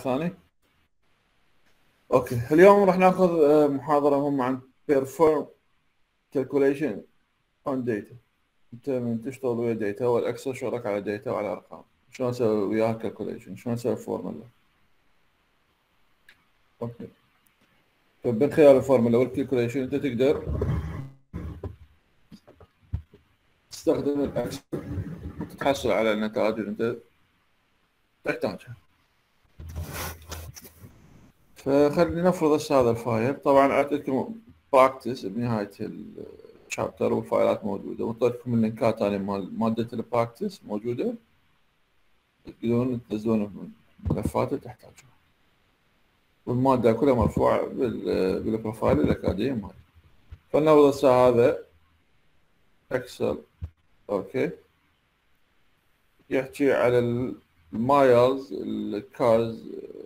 ثاني. اوكي، اليوم راح ناخذ محاضرة مهمة عن perform calculation on data. انت من تشتغل ويا داتا والاكسل شغلك على داتا وعلى ارقام، شلون اسوي وياها calculation، شلون اسوي فورمولا. اوكي، فمن خلال الفورمولا والكالكوليشن انت تقدر تستخدم الاكسل وتتحصل على النتائج اللي انت تحتاجها. فخلينا نفرض هسه هذا الفايل. طبعا اعطيتكم براكتس بنهايه الشابتر والفايلات موجوده، وأعطيتكم اللينكات هذه مال ماده البراكتس موجوده، تقدرون تنزلون الملفات اللي تحتاجها، والماده كلها مرفوعه بالبروفايل الاكاديمي مالي. فلنفرض هسه هذا اكسل. اوكي، يحكي على المايلز الكارز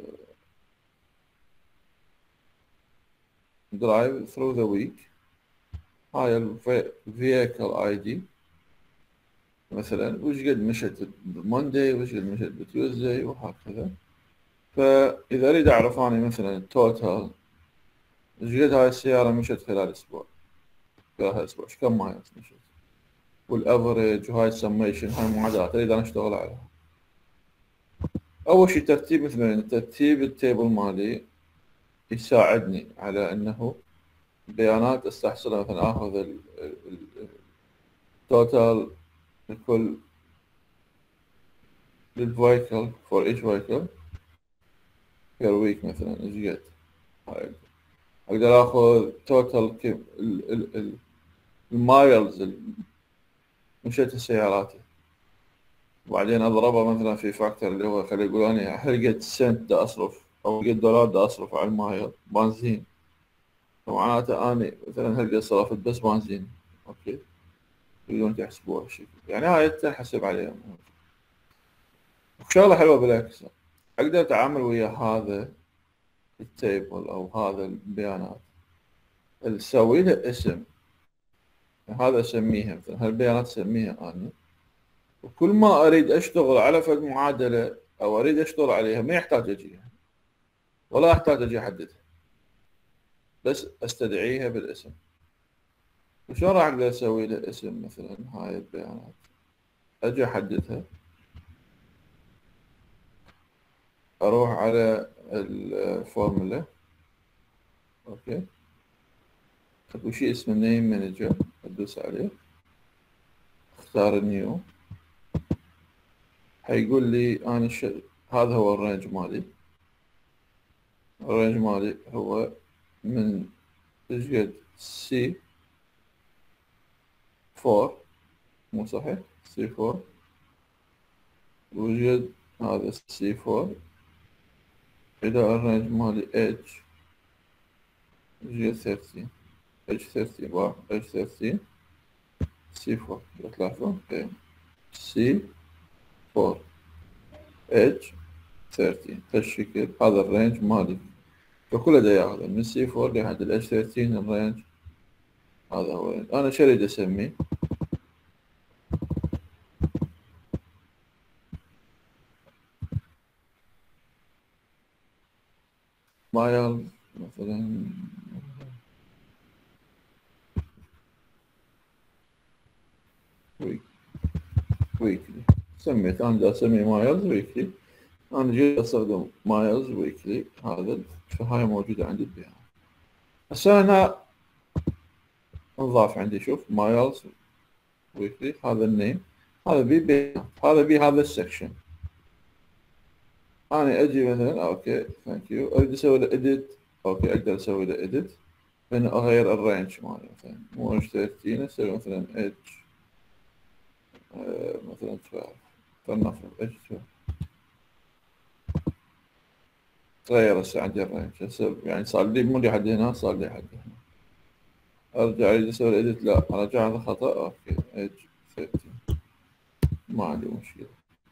drive through the week. هاي الفيكل اي دي مثلا، وش قد مشت بموندي وش قد مشت بتيوزداي وهكذا. فاذا اريد اعرف اني مثلا التوتال وش قد هاي السياره مشت خلال اسبوع، خلال هالاسبوع ايش كم مايلز مشت، والافريج وهاي السميشن، هاي المعادلات اريد انا اشتغل عليها. اول شيء ترتيب، مثلا ترتيب التيبل مالي يساعدني على انه بيانات استحصلها. مثلا اخذ التوتال لكل للفيكل for each vehicle per week، مثلا ايش قد. اقدر اخذ توتال المايلز مشيت السيارات، وبعدين اضربها مثلا في فاكتور اللي هو خلي يقول انا هل قد سنت دا اصرف او قد دولار دا اصرف على المايل بنزين، فمعناته اني مثلا هل قد صرفت بس بنزين. اوكي، يقدرون تحسبوها هالشكل، يعني هاي تنحسب عليها. شغله حلوه بالاكسل، اقدر اتعامل ويا هذا التيبل او هذا البيانات، اسوي له اسم. هذا اسميها مثلا هالبيانات اسميها انا، وكل ما اريد اشتغل على فد معادله او اريد اشتغل عليها ما يحتاج اجيها ولا احتاج اجي احددها، بس استدعيها بالاسم. وشلون راح اقدر اسوي له اسم مثلا هاي البيانات؟ اجي احددها، اروح على الفورمولا. اوكي، اكو شيء اسمه نيم مانجر، ادوس عليه، اختار النيو، حيقول لي انا هذا هو الرينج مالي. الرينج مالي هو من ايش قد سي 4، مو صحيح سي 4، وجد هذا سي 4 إلى الرينج مالي اتش جي 13، اتش 13 بار اتش 13 سي 4. تلاحظون سي 4 اتش 13 هالشكل. هذا الرينج مالي، فكله دا ياخذه من سي 4 لحد الاتش 13 الرينج. هذا هو الرينج. انا شو اريد اسميه؟ مايل مثلا، ويكلي. سميت انا دا اسمي مايلز ويكلي. انا جيت استخدم مايلز ويكلي، هذا فهاي موجوده عندي البيانات. هسه هنا انضاف عندي، شوف مايلز ويكلي، هذا النيم، هذا بي بيانات، هذا بي هذا السكشن. انا اجي مثلا اوكي ثانك يو، اريد اسوي له اديت. اوكي، اقدر اسوي له اديت بان اغير الرينج مالي، مثلا مو اتش 13 اسوي مثلا اتش مثلا 12، فلنفرض اتش 12. تغير هسه عندي الرينج، هسه يعني صار لي مو لحد هنا، صار لي حد هنا. ارجع اريد اسوي اديت، لا ارجع هذا خطا. اوكي اتش 13 ما عندي مشكله،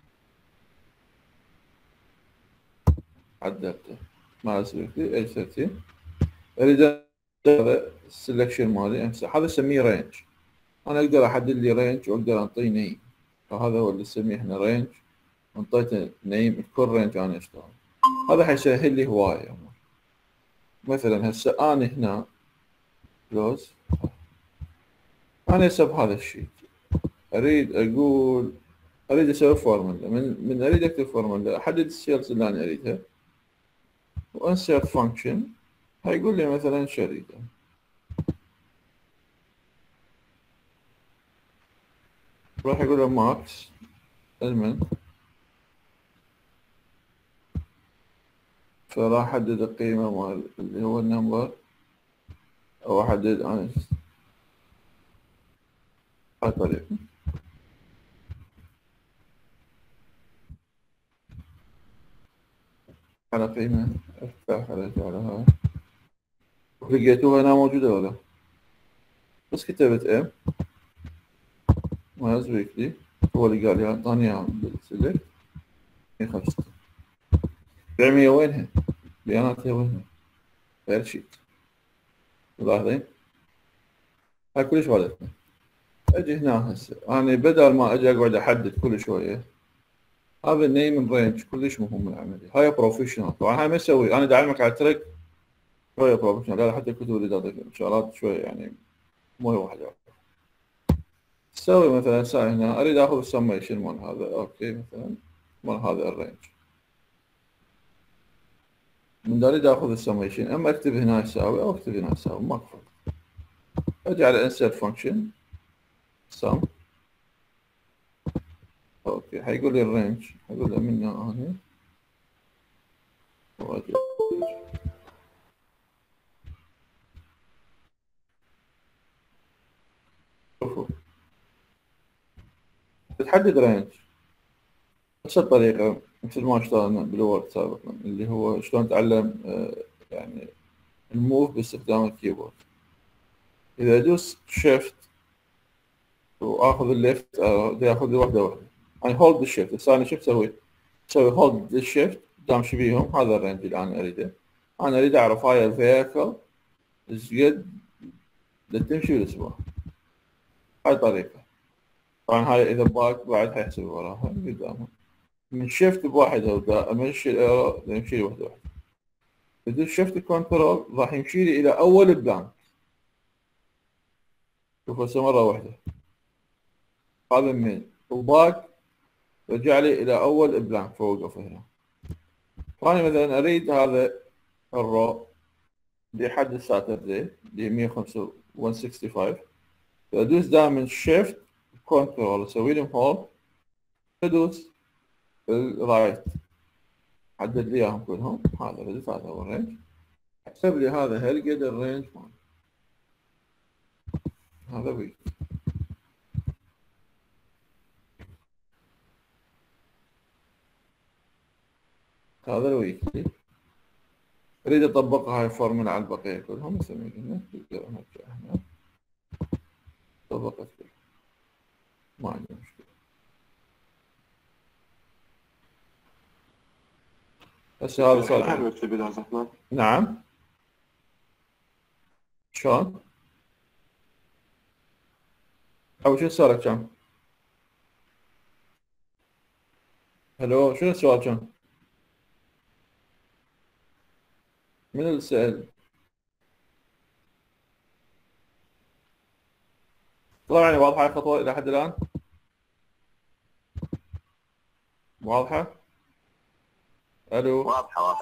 عدلته ما اسوي لي اتش 13. اريد هذا السلكشن مالي امسح، هذا اسميه رينج. انا اقدر احدد لي رينج واقدر انطيه نيم، فهذا هو اللي نسميه احنا رينج. انطيته نيم، كل رينج انا اشتغل. هذا حيسهل لي هواية. مثلا هسه أنا هنا كلوز، أنا هسه بهذا الشيت أريد أقول أريد أسوي فورمولا، من أريد أكتب فورمولا أحدد السيلز اللي أنا أريدها وإنسيرت فانكشن، هيقول لي مثلا شو أريد، راح يقول له ماكس المن، فراح أحدد القيمة مال اللي هو النمبر، أو أحدد أنا هاي الطريقة. على قيمة افتح على هاي، لقيتوها هنا موجودة ولا؟ بس كتبت ام ماز ويكلي، هو اللي قال لي أعطاني إياها بالسلكت 165. 400 وينها؟ بياناتها وينها؟ غير شيت. ملاحظين؟ هاي كلش والدتنا. أجي هنا هسه أنا بدل ما أجي أقعد أحدد كل شوية، هذا النيم رينج كلش مهم العملية. هاي بروفيشنال طبعا، هاي ما أسوي أنا دا أعلمك على الترك شوية بروفيشنال، لا حتى الكتب اللي تعطيك شغلات شوية يعني مو واحد يعرف. تسوي مثلا ساي هنا أريد آخذ السميشن مال هذا، أوكي مثلا مال هذا الرينج، من أريد آخذ السميشن أما أكتب هنا يساوي أو أكتب هنا يساوي ماكو فرق. أجي على insert function sum، أوكي حيقول لي الرينج، حيقول له من هنا وأجي شوفوا تحدد رينج نفس الطريقة مثل ما اشتغلنا بالوورد سابقا، اللي هو شلون نتعلم يعني الموف باستخدام الكيبورد. إذا أدوس شيفت وآخذ الليفت بدي ياخذ لي واحدة واحدة، يعني هولد الشيفت. هسه أنا شو بسوي؟ أسوي هولد للشيفت قدام شو بيهم، هذا الرينج اللي أنا أريده. أنا أريد أعرف هاي الفيكل إيش قد تمشي بالأسبوع. هاي طريقة. طبعا هاي إذا باك بعد حيحسب وراها قدامها. من شيفت بواحد أو أمشي الإيرو يمشي لي واحدة واحدة. بدوس شيفت كنترول راح يمشي لي إلى أول بلان. شوف هسه مرة واحدة هذا من وباك رجع لي إلى أول بلان فوقف هنا. فأنا مثلا أريد هذا الرو لحد الساتردي اللي 105 165، فأدوس دائما شيفت كنترول أسوي لهم هولد، أدوس الرايت حدد لي إياهم كلهم. هذا بديت هذا هو الرينج، حسب لي هذا هل قد الرينج مال هذا ويك. هذا الويكلي اريد اطبقها هاي الفورمولا على البقيه كلهم مثل ما قلنا، تقدر نرجع هنا طبقت كلها ما عندي مشكله. هسه هذا صار نعم شلون؟ أول شو صار كم؟ هلو شنو السؤال كم؟ من اللي سأل؟ طلع يعني واضحة الخطوة إلى حد الآن؟ واضحة؟ ألو واضحة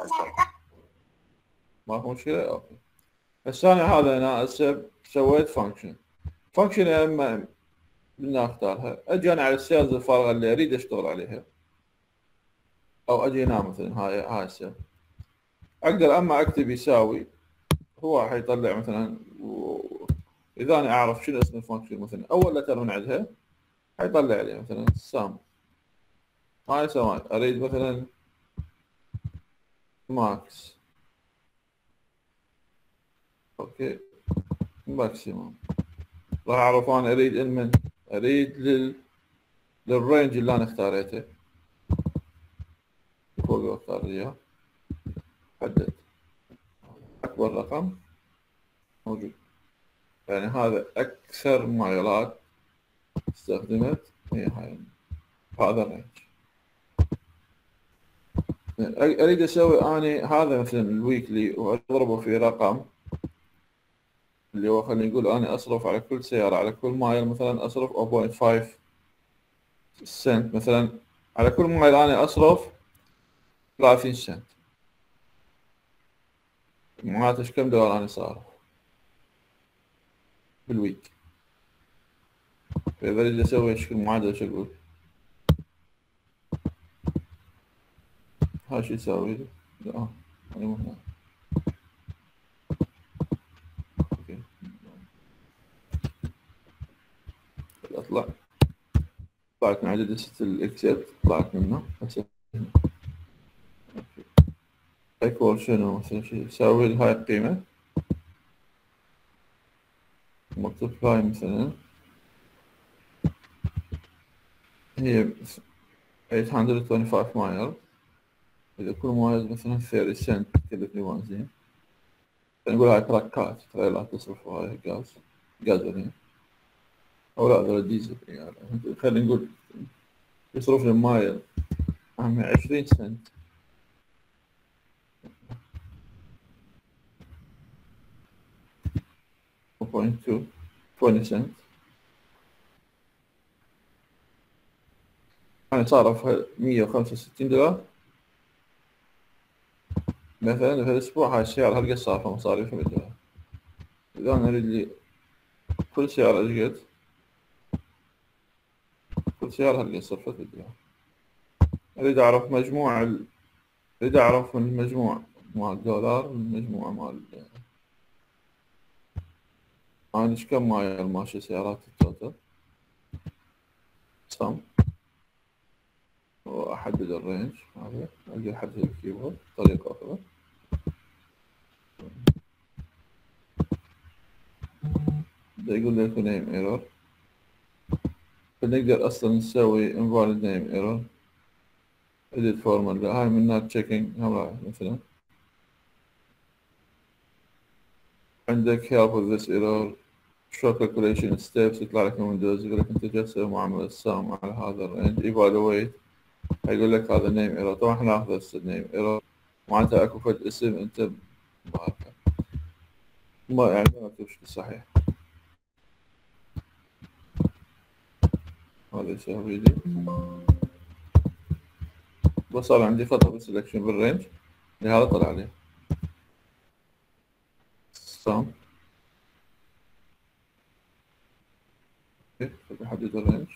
ماكو مشكلة؟ أوكي. هسه أنا هذا أنا هسه سويت فانكشن لما بدنا أختارها، أجي أنا على السيلز الفارغة اللي أريد أشتغل عليها، أو أجي هنا مثلا هاي السيل أقدر أما أكتب يساوي، هو حيطلع مثلا إذا أنا أعرف شنو اسم الفانكشن مثلا أول لتر من عندها حيطلع لي مثلا سام. هاي سواء أريد مثلا ماكس، أوكي ماكسيموم، راح أعرف أنا أريد من أريد للرينج اللي أنا اختاريته فوق اختار إياه، حدد أكبر رقم موجود، يعني هذا أكثر معيارات استخدمت هي هاي هذا الرينج. اريد اسوي اني هذا مثلا الويكلي واضربه في رقم اللي هو خلينا نقول انا اصرف على كل سيارة على كل مايل مثلا اصرف 0.5 سنت مثلا على كل مايل انا اصرف 30 سنت. معناته ايش كم دولار انا صارف بالويك. فاذا اريد اسوي ايش المعادلة شو اقول؟ هاي شو يساوي لي؟ لا انا مو هنا. اوكي اطلع طلعت من عدد الاكسل طلعت منه هسه ايكوال شنو مثلا شيء يساوي هاي القيمة ملتبلاي مثلا هي 825 مايل. إذا كل مايل مثلا 30 سنت تكلفني بنزين. نقول هاي تراكات تريلات تصرف هاي غازولين أو لا هذا ديزل يعني خلينا نقول يصرف لي مايل 20 سنت 0.2 20 سنت. أنا صارف 165 دولار مثلا في الأسبوع. هاي السيارة هالقد صارفة مصاريفها بالدولار. إذا أنا أريد لي كل سيارة أجد كل سيارة هالقد صرفت بالدولار. أريد أعرف أريد أعرف من المجموع مال الدولار والمجموع مال أنا إيش كم مايل ماشي سيارات التوتال صم وأحدد الرينج هذا أجي أحدد الكيبورد طريقة أخرى. ده يقول لي name error. فنقدر أصلا نسوي invalid name error edit formula هاي من not checking مثلا عندك help with this error show calculation steps يطلع لك من ويندوز يقول لك أنت جالس تسوي معاملة السهم على هذا الرينج evaluate يقول لك هذا name error. طبعا احنا ناخذ name error معناتها اكو فد اسم انت ما يعني ما مكتوب بشكل صحيح. هذا يسوي لي بس صار عندي خطأ بالسلكشن بالرينج لهذا طلع لي سام. بحدد الرينج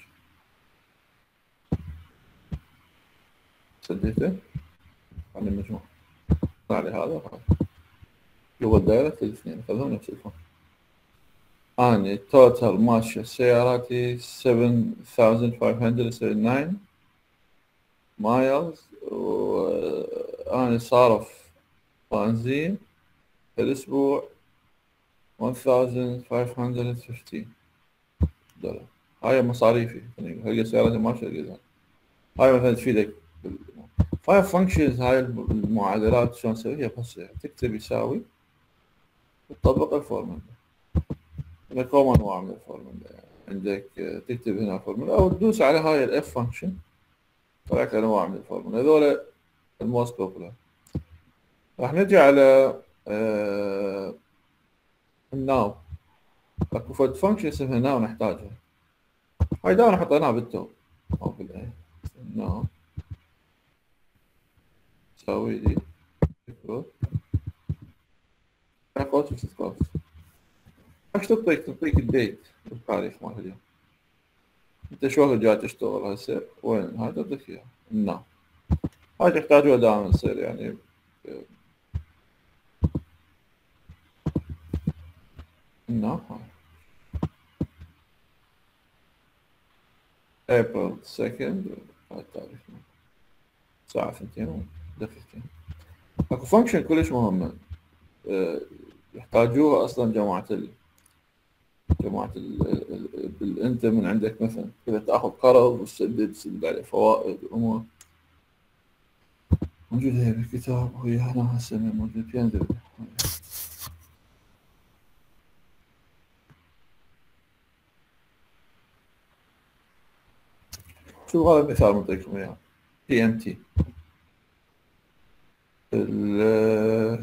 سديته على المجموع طلع لي هذا جوا الدائرة الاثنين خذهم نفس الفون. أنا توتال ماشية سياراتي 7579 مايلز وأنا صارف بنزين في الأسبوع 1515 دولار. هاي مصاريفي يعني هي سيارتي ماشية كذا. هاي مثلا تفيدك فاير فانكشنز. هاي المعادلات شلون نسويها بس تكتب يساوي وتطبق الفورمولا. هناك انواع من الفورمولا يعني عندك تكتب هنا فورمولا او تدوس على هاي الاف فانكشن طلع لك انواع من الفورمولا هذول الموست بوبولار. راح نجي على الناو. اكو فد فانكشن اسمها ناو نحتاجها. هاي دائما حطيناها بالتو او بالاي ناو تساوي لي قوس وست قوس. ايش تعطيك الديت التاريخ مال اليوم. انت شلون جاي تشتغل هسه وين هاي تعطيك اياها نعم. هاي تحتاجوها دائما تصير يعني نعم. ابريل 2 هاي التاريخ الساعة 2 ودقيقتين. اكو فانكشن كلش مهمة يحتاجوها اصلا جماعة انت من عندك مثلا اذا تاخذ قرض وتسدد عليه فوائد وامور موجودة هي بالكتاب وهي هنا هسه موجود ينزل. شوف هذا المثال نعطيكم اياه PMT ال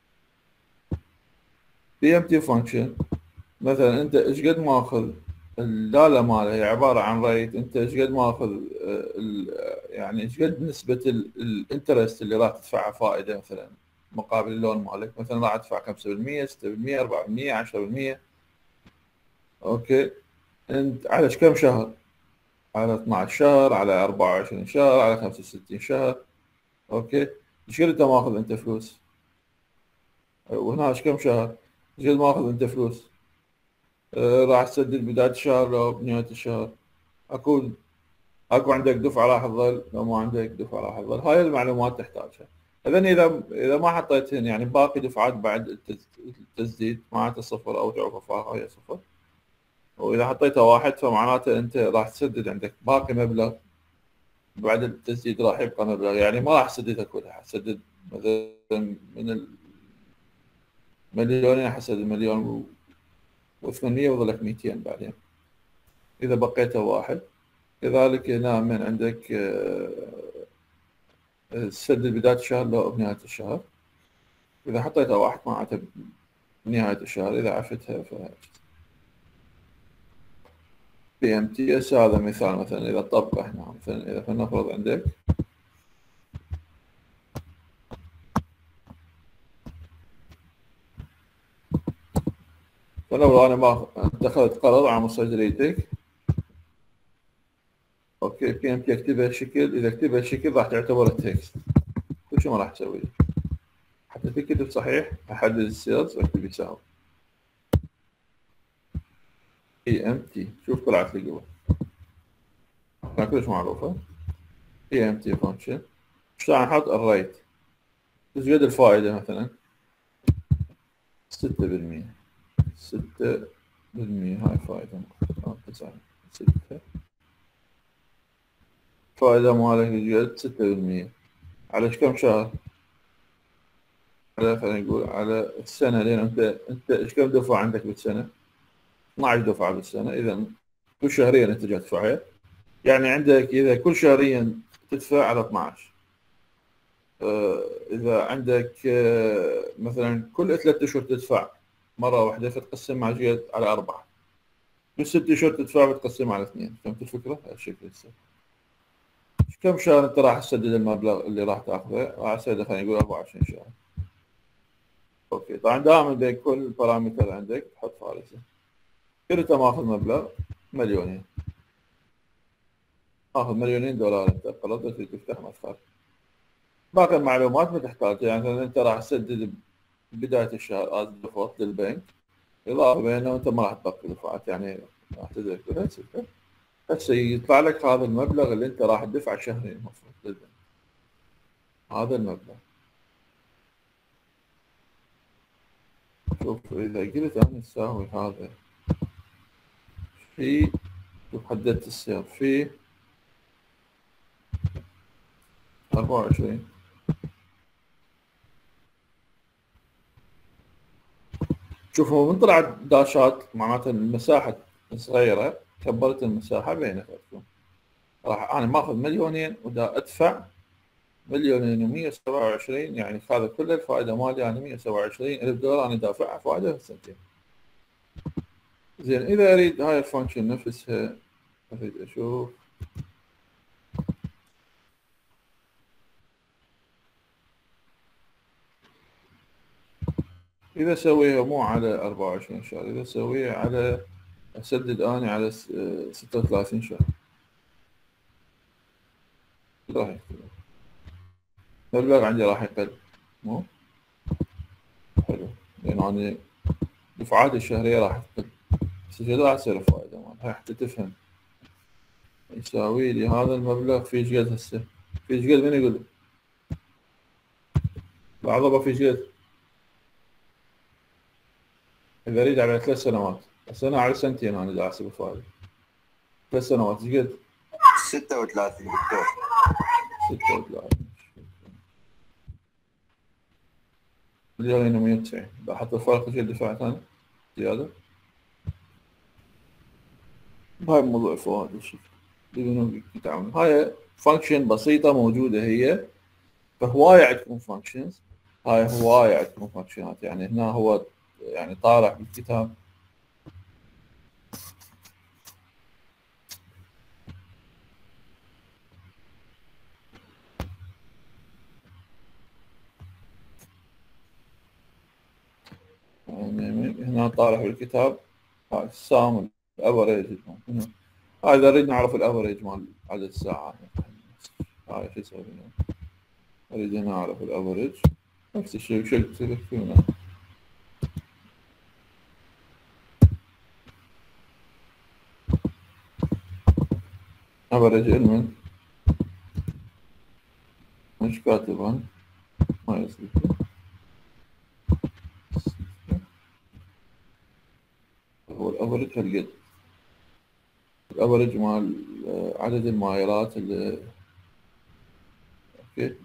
PMT function مثلا انت ايش قد ماخذ الداله ماله هي عباره عن ريت، انت ايش قد ماخذ يعني ايش قد نسبه الانترست اللي راح تدفعها فائده مثلا مقابل اللون مالك، مثلا راح تدفع 5%، 6%، 4%، 10%. اوكي، انت على كم شهر؟ على 12 شهر، على 24 شهر، على 65 شهر. اوكي، ايش قد انت ماخذ انت فلوس؟ وهنا ايش كم شهر؟ ايش قد ماخذ انت فلوس؟ راح تسدد بداية الشهر لو بنهاية الشهر؟ اكو اكو عندك دفعة راح تظل، لو ما عندك دفعة راح تظل. هاي المعلومات تحتاجها. اذا ما حطيتهن يعني باقي دفعات بعد التسديد معناته صفر او تعرفها هاي صفر. واذا حطيتها واحد فمعناته انت راح تسدد عندك باقي مبلغ بعد التسديد، راح يبقى مبلغ يعني ما راح تسددها كلها، حتسدد مثلا من المليونين حتسدد مليون و800 ويظلك 200 بعدين اذا بقيته واحد. كذلك هنا من عندك تسدد بداية الشهر لو بنهاية الشهر. إذا حطيتها واحد معناته بنهاية الشهر، إذا عفتها ف PMTS. هذا مثال مثلا إذا طبقه هنا، مثلا إذا فلنفرض عندك فلو أنا ما اتخذت قرض على مصدريتك، أوكي، PMT اكتبها شكل، إذا اكتبها شكل راح تعتبر تكست. كل شو ما راح تسوي حتى تكتب صحيح، أحدد السيلز واكتب يساوي PMT. شوف طلعت لي قبل كان كلش معروفة. PMT function. ايش راح نحط؟ الريت. ايش قد الفائدة مثلا؟ 6%. 6%. هاي فائدة 9 6. فائدة مالك ايش قد؟ 6%. على ايش كم شهر؟ على خلينا نقول على السنة، لأن أنت ايش كم دفعة عندك بالسنة؟ 12 دفعة بالسنة، إذا كل شهريا أنت جاي تدفعها. يعني عندك إذا كل شهريا تدفع على 12. إذا عندك مثلا كل 3 أشهر تدفع مرة واحدة، فتقسم مع جهة على 4. كل 6 أشهر تدفع بتقسم على 2. فهمت الفكرة؟ هالشكل هسه. كم شهر أنت راح تسدد المبلغ اللي راح تاخذه؟ راح تسدد خلينا نقول 24 شهر. أوكي، طبعا دائما بين كل بارامتر عندك تحط فارسة. كل أنت ماخذ مبلغ مليونين، ماخذ $2,000,000 أنت قررت تفتح مدخل. باقي المعلومات ما تحتاج، يعني مثلا أنت راح تسدد بداية الشهر از ديفولت للبنك، إضافة بينه وأنت ما راح تبقي دفعات، يعني راح تدرك هسه يطلع لك هذا المبلغ اللي أنت راح تدفعه شهريا المفروض للبنك. هذا المبلغ. شوف إذا قلت أنا أساوي هذا في، شوف حددت السعر في 24. شوفوا من طلعت داشات معناته المساحة صغيرة، كبرت المساحة بيناتكم. راح أنا ماخذ مليونين ودا أدفع 2,127,000، يعني هذا كل الفائدة مالي أنا 127,000 دولار أنا دافعها فائدة في السنتين. زين، إذا أريد هاي الفانكشن نفسها، أريد أشوف إذا أسويها مو على 24 شهر، إذا أسويها على أسدد أنا على 36 شهر، راح يختلف المبلغ عندي، راح يقل. مو حلو، لأن أنا دفعاتي الشهرية راح تقل، بس إيش راح تصير الفائدة مالها حتى تفهم. يساوي لي هذا المبلغ في ايش قد هسه؟ في ايش قد؟ من يقول لي؟ بعضبه في ايش قد؟ إذا أريد على 3 سنوات، السنة على سنتين أنا دا أحسب الفائدة. 3 سنوات ايش قد؟ 36 دكتور. 36. 1,190,000. بحط الفرق ايش قد دفعت أنا زيادة. هاي موضوع الفوائد والشكل بدون يتعامل. هاي فانكشن بسيطة موجودة هي فهواية عندكم فانكشنز، هاي هواية عندكم فانكشنات. يعني هنا هو يعني طالع بالكتاب يعني هنا طالع بالكتاب هاي السام الافريج. هاي اذا نريد نعرف الافريج مال عدد الساعات هاي شو نسوي هنا؟ اريد هنا اعرف الافريج نفس الشيء شلت هنا افريج المنت مش كاتبا ما يصير. هو الافريج هالقد الافريج مال عدد المايلات اللي اوكي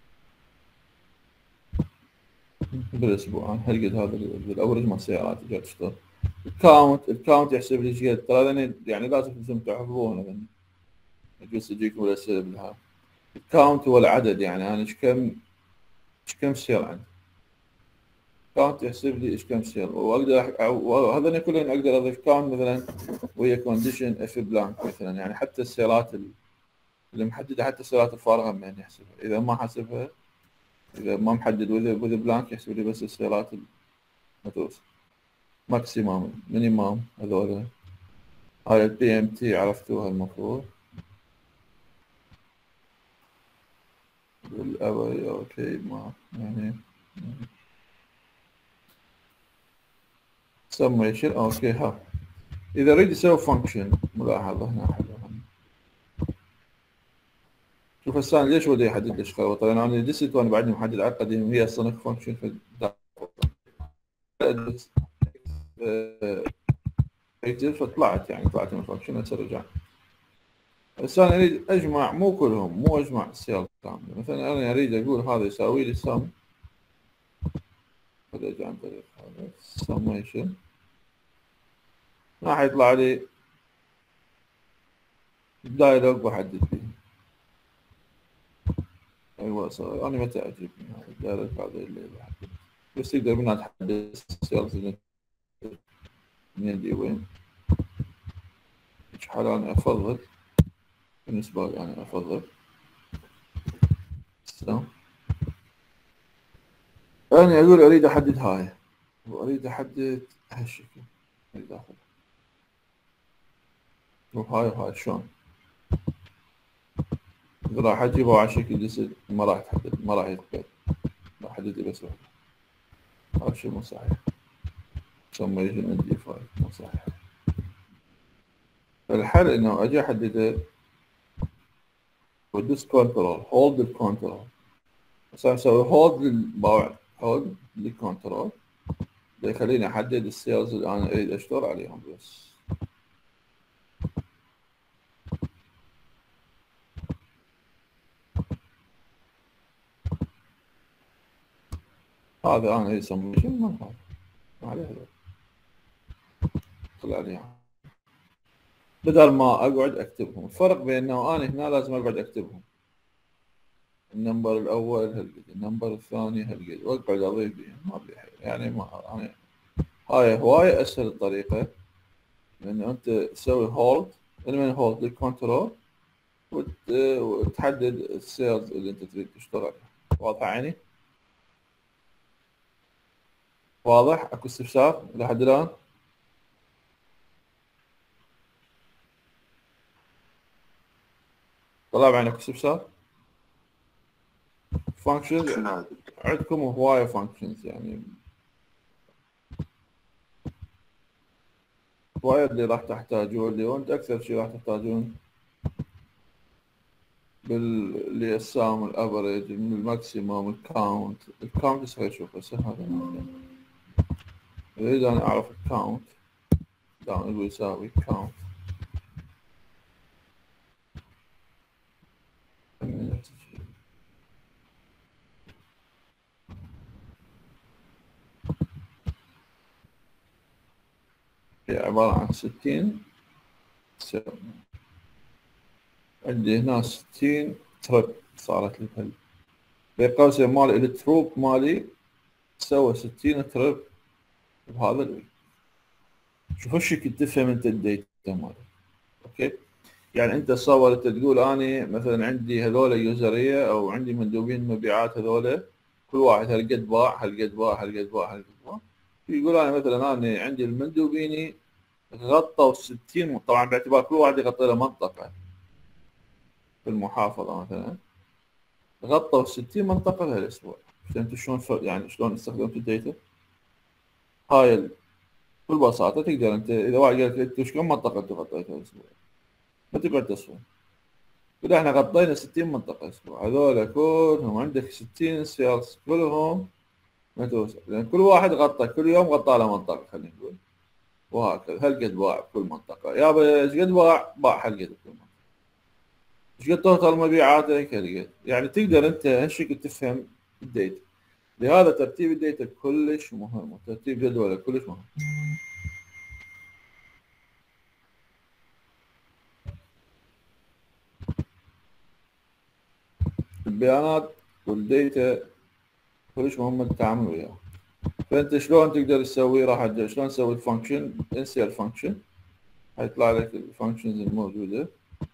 بالاسبوع هالقد هذا الافريج مال السيارات اللي تشتغل. الكاونت يحسب لي ايش قد ترى يعني لازم لازم تحفظونه يعني يجوز يجيكم الاسئله بالها. الكاونت هو العدد يعني انا ايش كم سير عندي كاونت يحسب لي ايش كم سير واقدر وهذول كلهم اقدر اضيف كاونت مثلا وهي كونديشن اف بلانك مثلا يعني حتى السيارات اللي محدده حتى السيارات الفارغه من يحسبها اذا ما حسبها اذا ما محدد وذ بلانك يحسب لي بس السيارات المدروسه ماكسيمام مينيمام هذول. هاي البي ام تي عرفتوها المفروض بالأول اوكي ما يعني سميشن اوكي ها اذا اريد اسوي فانكشن ملاحظه هنا حلوه شوف هسه ليش ودي يحدد لي اشغال طبعا انا دست وانا بعدني محدد على القديم هي اصلا فانكشن في اكزل فطلعت يعني طلعت من الفانكشن هسه رجع. بس انا اريد اجمع مو كلهم مو اجمع السيل كامله مثلا انا اريد اقول هذا يساوي لي سم هذا عن طريق هذا سميشن راح يطلع لي دايلوج بحدد فيه. ايوه انا متى اعجبني هذا الدايلوج هذا اللي بحدد بس تقدر منها تحدد السيلز من يدي وين ايش حال انا افضل بالنسبه لي انا افضل انا اقول اريد احدد هاي واريد احدد هالشكل اريد اخذ وهاي شلون اذا راح اجيبه على شكل جسد ما راح تحدد ما راح يثبت راح احدد لي بس واحد هذا الشيء مو صحيح سمى يجي عندي فايل مو صحيح. الحل انه اجي احدده ودوس كنترول هولد الكنترول بس اسوي هولد للباوع هولد للكنترول يخليني احدد السيلز اللي انا اريد اشتغل عليهم بس. هذا انا يسمى شيء ما عليه طلع لي بدل ما اقعد اكتبهم. الفرق بين انه انا هنا لازم اقعد اكتبهم النمبر الاول هالقد النمبر الثاني هالقد واقعد اضيف ما يعني ما يعني هاي هواية اسهل الطريقة لانه انت تسوي هولد من هولد للكنترول وتحدد السيلز اللي انت تريد تشتغل عليها. واضح عيني؟ واضح؟ اكو استفسار لحد الان؟ طلع بعينك استفسار؟ فانكشنز عندكم هواية فانكشنز يعني وايد اللي راح تحتاجون اللي وانت اكثر شيء راح تحتاجون اللي السام الافريج من الماكسيموم الكاونت سوي شوف بس هذا اريد انا اعرف الكاونت دائما يساوي كاونت هي عبارة عن 60 عندي هنا 60 ترب صارت لي بين قوسين مالي التروب مالي سوى 60 تريب بهذا الويك. شوف هالشكل تفهم انت الديتا مالك. اوكي، يعني انت تصور انت تقول اني مثلا عندي هذول يوزريه او عندي مندوبين مبيعات هذول كل واحد هالقد باع هالقد باع هالقد باع هالقد باع. يقول انا مثلا انا عندي المندوبيني غطوا 60، طبعا باعتبار كل واحد يغطي له منطقه في المحافظه مثلا، غطوا 60 منطقه بهالاسبوع. فهمت شلون يعني شلون استخدمت الديتا؟ هاي بكل بساطه تقدر انت اذا واحد قال لك انت وش كم منطقه انت غطيتها الاسبوع؟ ما تقعد تصفن. كده احنا غطينا 60 منطقة اسبوع، هذول كلهم عندك 60 سيلز كلهم متوسع، لان كل واحد غطى كل يوم غطى له منطقة خلينا نقول، وهكذا هالقد باع بكل منطقة، يابا ايش قد باع هالقد بكل منطقة، ايش قد توصل مبيعاتك هالقد، يعني تقدر انت هالشكل تفهم الديتا. لهذا ترتيب الديتا كلش مهم، وترتيب جدوله كلش مهم. البيانات والديتا كلش مهم التعامل وياها. فانت شلون تقدر تسوي؟ راح شلون تسوي الفانكشن؟ انسى الفانكشن، هيطلع لك الفانكشنز الموجوده.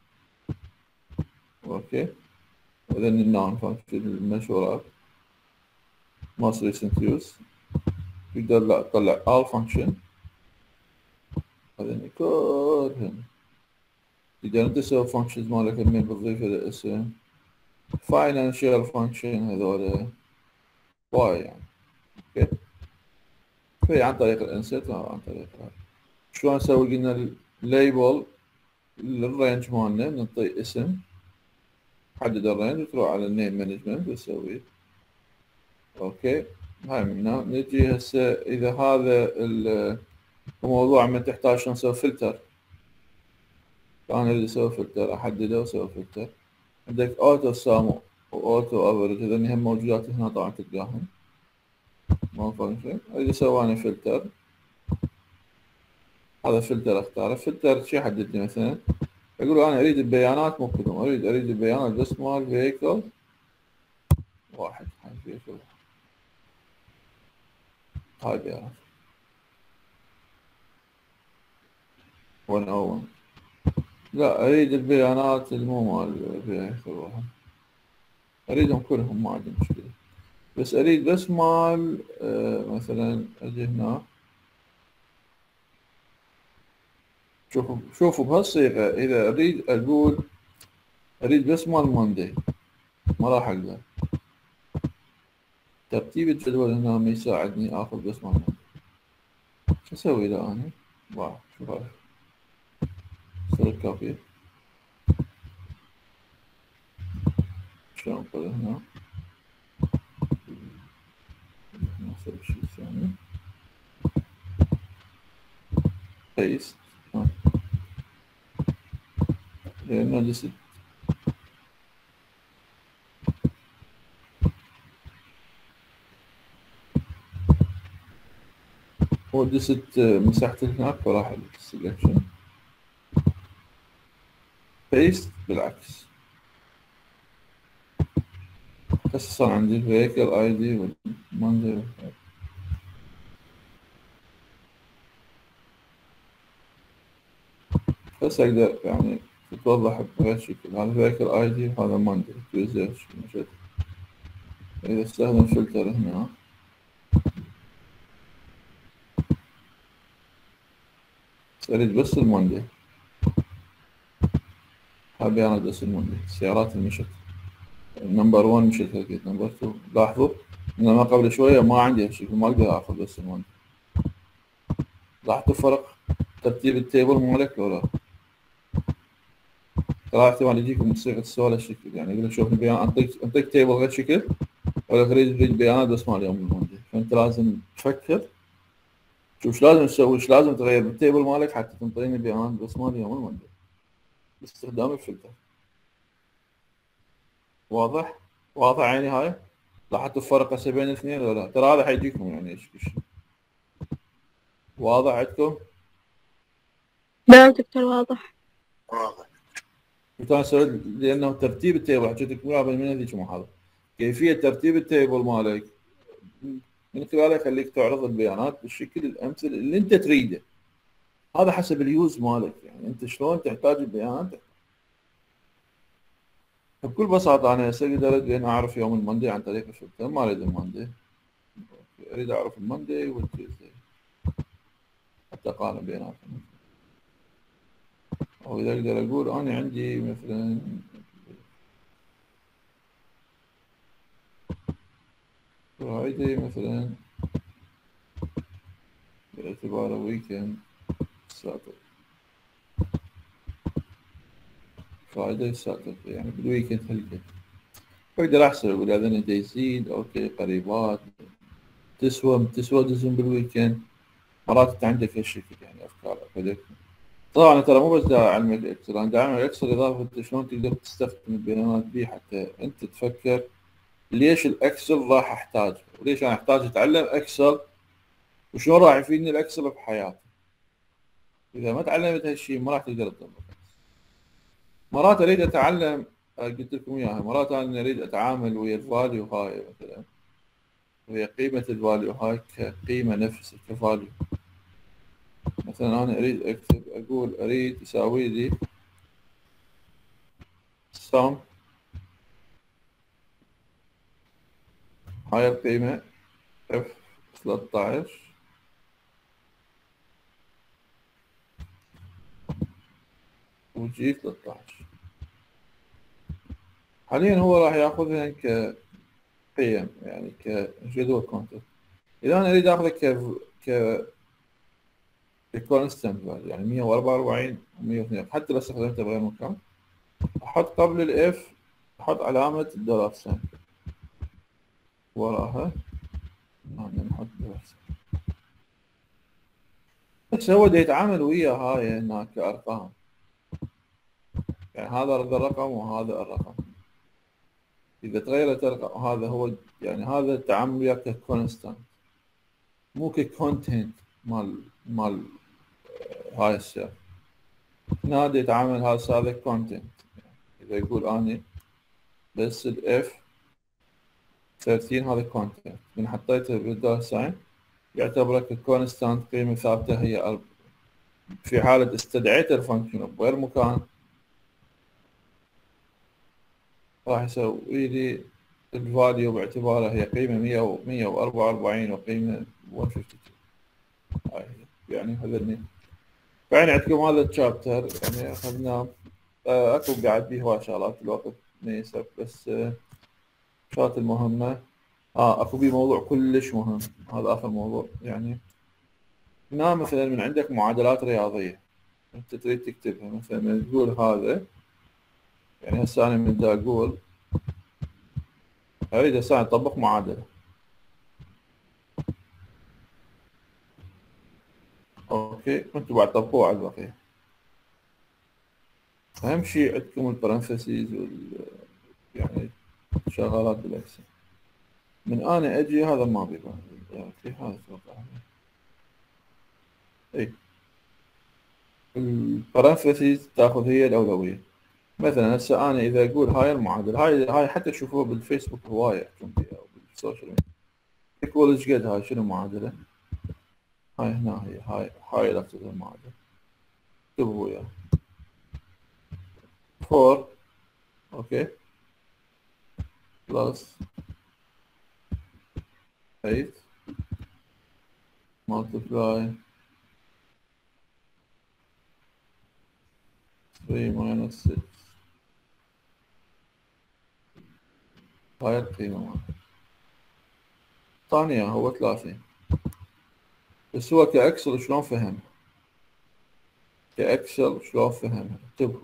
اوكي، وذن النون فانكشن المشهورات most recent use. تقدر لا تطلع all function هذين كلهم. تقدر انت تسوي فانكشنز مالك من بتضيف له اسم financial function هذول واي يعني. اوكي، في عن طريق الانسert عن طريق هذا. شلون نسوي؟ قلنا الليبل للرينج مالنا نعطي اسم، حدد الرينج وتروح على النيم مانجمنت وتسوي. اوكي، هاي منها. نجي هسه اذا هذا الموضوع من تحتاج شلون نسوي فلتر، فانا اريد اسوي فلتر احدده واسوي فلتر. عندك اوتو سام واوتو افرج، هذول هم موجودات هنا طبعا تلقاهم. ما فانكشن اريد اسوي انا فلتر، هذا فلتر اختاره. فلتر شو يحدد لي؟ مثلا اقول انا اريد البيانات مو كلهم، اريد البيانات بس مال فيكل واحد. هاي فيكل هاي بيانات 101. لا اريد البيانات المو مال فيكل واحد، اريدهم كلهم ما عندي مشكلة، بس اريد بس مال مثلا اجي هنا. شوفوا بهالصيغة اذا اريد اقول اريد بس مال ماندي ما راح اقدر. ترتيب الجدول هنا ما يساعدني اخذ بس مال ماندي. شو اسوي اذا انا شوف هاي سوي كوبي، شلون انقل هنا اسوي شيء ثاني بيست، لانه دست هو دست مسحت هناك فراح السلكشن بيست بالعكس. هسه صار عندي الفيكل اي دي والماندي بس اقدر يعني تتوضح بغير شكل. هذا فيكل اي دي وهذا ماندي توزيع. اذا استخدم فلتر هنا اريد بس الماندي، هذه انا بس الماندي. السيارات اللي مشت نمبر 1 مشت هالقد، نمبر 2 لاحظوا ان ما قبل شويه ما عندي هالشكل، ما اقدر اخذ بس الماندي. لاحظتوا فرق ترتيب التيبل مالك ولا لا؟ ترى احتمال يجيكم بصيغه السؤال هالشكل، يعني يقول لك شوف البيان انطيك تيبل غير شكل ولا تريد بيانات بس مال يوم الماندي. فانت لازم تفكر شوف ايش لازم تسوي، ايش لازم تغير بالتيبل مالك حتى تنطيني بيانات بس مال يوم الماندي باستخدام الفلتر. واضح؟ واضح عيني هاي؟ لاحظتوا الفرق هسه بين الاثنين ولا لا؟ ترى هذا حيجيكم يعني ايش واضح عندكم؟ نعم دكتور واضح. واضح. كنت انا سويت لانه ترتيب التيبل حكيت لكم اياه من هذيك المحاضره. كيفية ترتيب التيبل مالك من خلاله يخليك تعرض البيانات بالشكل الامثل اللي انت تريده. هذا حسب اليوز مالك، يعني انت شلون تحتاج البيانات. بكل بساطة انا هسه اقدر اعرف يوم الماندي عن طريق الفلتر. ما اريد الماندي، اريد اعرف الماندي والتيوزداي حتى اقارن بيناتهم. او اذا اقدر اقول انا عندي مثلا فرايدي مثلا باعتباره ويكند، ساتر فرايدي ساتر يعني بالويكند هالقد. اقدر احسب اقول هذا دا يزيد اوكي قريبات تسوى دزم بالويكند. مرات انت عندك هالشكل يعني افكار بدك. طبعا ترى مو بس دا علمك الاكسل، انا دا اعمل الاكسل اضافه شلون تقدر تستخدم البيانات بيه حتى انت تفكر ليش الاكسل راح احتاجه وليش انا احتاج اتعلم اكسل وشلون راح يفيدني الاكسل بحياتي. اذا ما تعلمت هالشيء ما راح تقدر تطبق. مرات اريد اتعلم، قلت لكم اياها، مرات انا اريد اتعامل ويا الفاليو هاي مثلا، ويا قيمه الفاليو هاي كقيمه نفسها كفاليو. مثلا انا اريد اكتب اقول اريد يساوي لي sum هاي القيمه f 13 وجي 13. حاليا هو راح ياخذها كقيم يعني كجدول كونتنت. اذا انا اريد اخذه ك كونستنت يعني 144 و102 حتى لو استخدمته بغير مكان احط قبل الاف احط علامه الدولار ساين وراها نحط دولار ساين. بس هو دا يتعامل ويا هاي هناك كارقام، يعني هذا الرقم وهذا الرقم. اذا تغيرت الرقم هذا هو يعني هذا التعامل وياه ككونستنت مو ككونتنت مال هاي الشيء. هنا دا يتعامل هذا كونتنت. اذا يقول اني بس الاف 13 هذا كونتنت من حطيته بالدولار ساين يعتبره ككونستانت قيمة ثابتة هي في حالة استدعيت الفانكشن بغير مكان راح يسوي لي الفاليو باعتباره هي قيمة 144 وقيمة 152. هاي يعني هذني. فيعني عندكم هذا الشابتر يعني اخذناه. اكو قاعد بيه هواي شغلات الوقت ما يسب بس شغلات المهمة. اكو بيه موضوع كلش مهم، هذا اخر موضوع يعني. هنا مثلا من عندك معادلات رياضية انت تريد تكتبها، مثلا من تقول هذا يعني هسه انا من دا اقول اريد هسه اطبق معادلة. اوكي انتم بعد طبقوها على البقية. اهم شيء عندكم البرانثيسيز يعني شغالات بالاكسل. من انا اجي هذا ما بيبان اوكي هذا اتوقع اي البرانثيسيز تاخذ هي الاولوية. مثلا هسه انا اذا اقول هاي المعادلة هاي حتى تشوفوها بالفيسبوك هواية يحكون فيها او بالسوشيال ميديا. ايكوال ايش قد هاي شنو معادلة؟ هاي هنا هاي لفظ المعادلة اكتبوا وياه 4 اوكي بلس 8 multiply 3 minus 6. هاي القيمة مالها ثانية هو 30. بس هو كأكسل شلون فهمها؟ كأكسل شلون فهمها؟ اكتبوا.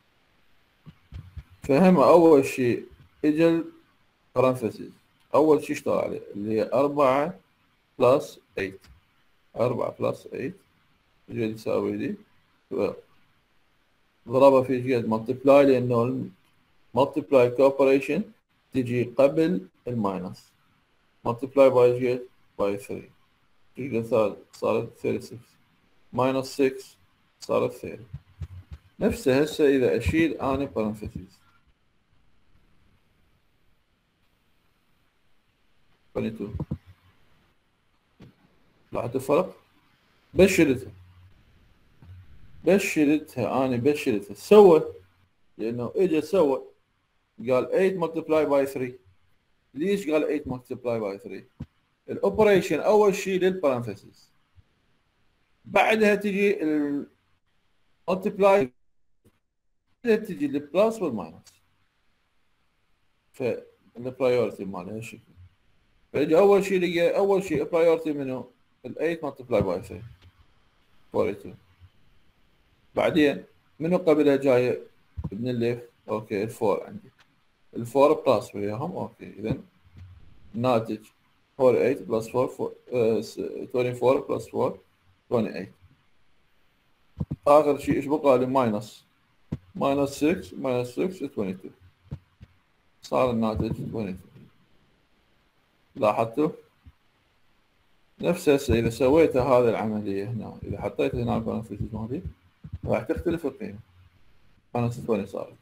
فهمها أول شيء إجا البرانثيسيس أول شيء اشتغل عليه اللي هي 4 بلس 8. 4 بلس 8 ايش قد يساوي لي؟ 12. ضربها في ايش قد؟ ملتبلاي لأنه الملتبلاي كوبريشن تجي قبل الماينس. ملتبلاي باي ايش قد؟ باي 3. ايش قد صارت 36 ماينس 6 صارت 30. نفسه هسه إذا أشيل أنا بارنثيسيس 22. لاحظت الفرق؟ بشرتها أنا بشرتها سوى، لأنه إجا سوى قال 8 multiply by 3. ليش قال 8 multiply by 3؟ الأوبريشن أول شيء للبارنثيسيس، بعدها تجي multiply، تجي البلس والماينس، فالبرايورتي مالها هالشكل. فيجي أول شيء لقى أول شيء برايورتي منه 8 multiply by 3 42. بعدين منو قبلها جاية ابن الليف؟ اوكي الفور عندي، الفور بلس وياهم. اوكي اذا الناتج 48 بلس 4 24 بلس 4 28. اخر شيء ايش بقى لي؟ ماينس 6 ماينس 6 22. صار الناتج 22. لاحظتوا؟ نفس هسه اذا سويت هذه العمليه هنا، اذا حطيت هنا البارنثيسيس مالي راح تختلف القيمه. ماينس 20 صارت.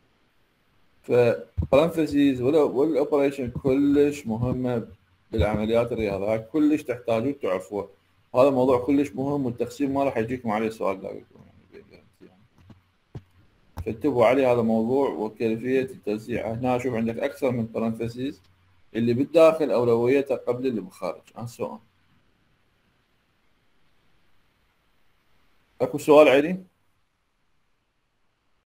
فبارنثيسيس والاوبريشن كلش مهمه بالعمليات الرياضيه، هاي كلش تحتاجون تعرفوها. هذا موضوع كلش مهم، والتقسيم ما راح يجيكم عليه سؤال يعني. فانتبهوا عليه هذا الموضوع وكيفيه التوزيع. هنا اشوف عندك اكثر من بارنثيسيس، اللي بالداخل اولويته قبل اللي بالخارج عن سؤال. اكو سؤال عيني؟